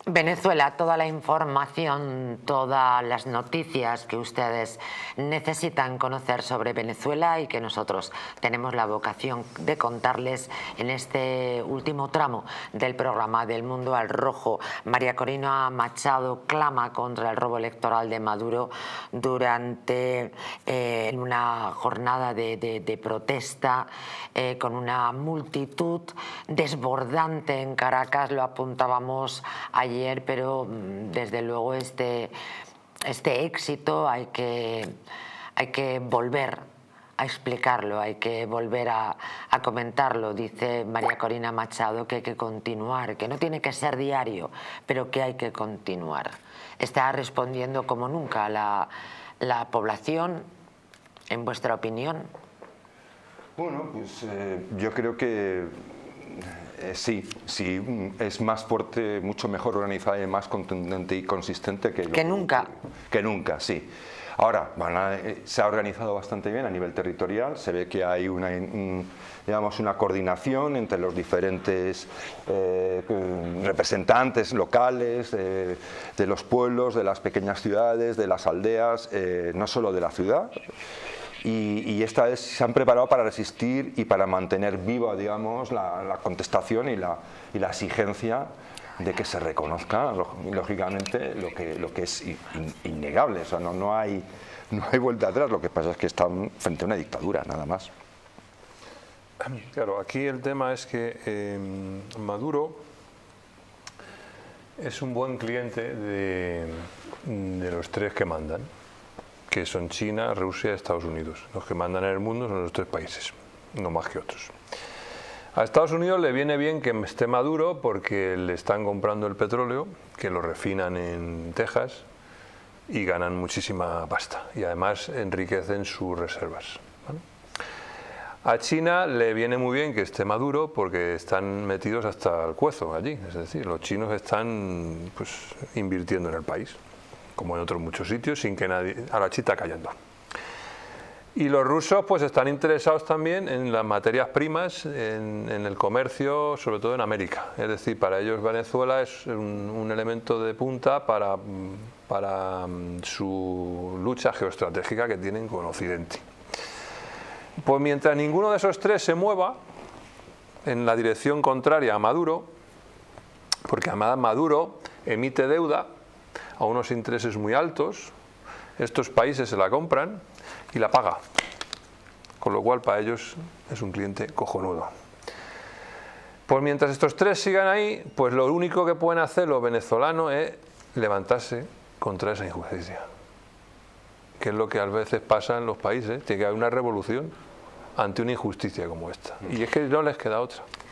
Venezuela, toda la información, todas las noticias que ustedes necesitan conocer sobre Venezuela y que nosotros tenemos la vocación de contarles en este último tramo del programa Del Mundo al Rojo. María Corina Machado clama contra el robo electoral de Maduro durante una jornada de protesta con una multitud desbordante en Caracas. Lo apuntábamos ayer, pero desde luego este éxito hay que volver a explicarlo, hay que volver a comentarlo. Dice María Corina Machado que hay que continuar, que no tiene que ser diario, pero que hay que continuar. Está respondiendo como nunca la población, en vuestra opinión. Bueno, pues yo creo que sí, es más fuerte, mucho mejor organizada y más contundente y consistente que nunca. Que nunca, sí. Ahora, se ha organizado bastante bien a nivel territorial, se ve que hay una coordinación entre los diferentes representantes locales de los pueblos, de las pequeñas ciudades, de las aldeas, no solo de la ciudad. Y esta vez se han preparado para resistir y para mantener viva, digamos, la contestación y la exigencia de que se reconozca, lógicamente, lo que es innegable. O sea, no hay vuelta atrás. Lo que pasa es que están frente a una dictadura, nada más. Claro, aquí el tema es que Maduro es un buen cliente de los tres que mandan, que son China, Rusia y Estados Unidos. Los que mandan en el mundo son los tres países, no más que otros. A Estados Unidos le viene bien que esté Maduro porque le están comprando el petróleo, que lo refinan en Texas y ganan muchísima pasta y además enriquecen sus reservas, ¿vale? A China le viene muy bien que esté Maduro porque están metidos hasta el cuezo allí, es decir, los chinos están pues invirtiendo en el país, como en otros muchos sitios, sin que nadie, a la chita callando. Y los rusos pues están interesados también en las materias primas, en el comercio, sobre todo en América. Es decir, para ellos Venezuela es un elemento de punta para su lucha geoestratégica que tienen con Occidente. Pues mientras ninguno de esos tres se mueva en la dirección contraria a Maduro, porque además Maduro emite deuda a unos intereses muy altos, estos países se la compran y la paga, con lo cual para ellos es un cliente cojonudo. Pues mientras estos tres sigan ahí, pues lo único que pueden hacer los venezolanos es levantarse contra esa injusticia, que es lo que a veces pasa en los países. Tiene que haber una revolución ante una injusticia como esta, y es que no les queda otra.